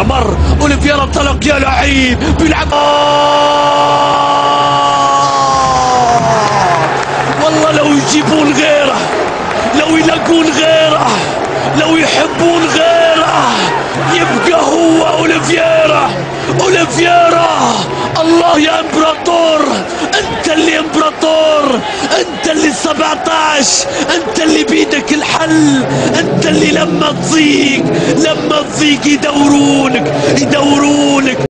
الاحمر. اوليفيرا انطلق يا لعيب بيلعب. والله لو يجيبون غيره، لو يلاقون غيره، لو يحبون غيره، يبقى هو اوليفيرا. اوليفيرا الله يا امبراطور، انت اللي امبراطور، انت اللي 17، انت اللي بيدك الحل، انت اللي لما تضيق يدورونك.